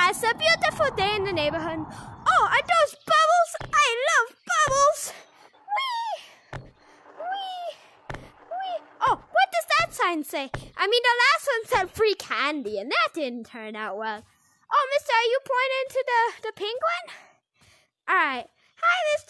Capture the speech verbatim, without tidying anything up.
Yeah, it's a beautiful day in the neighborhood. Oh, are those bubbles? I love bubbles. Whee! Whee! Whee! Oh, what does that sign say? I mean, the last one said free candy, and that didn't turn out well. Oh, mister, are you pointing to the, the pink one? All right. Hi, mister.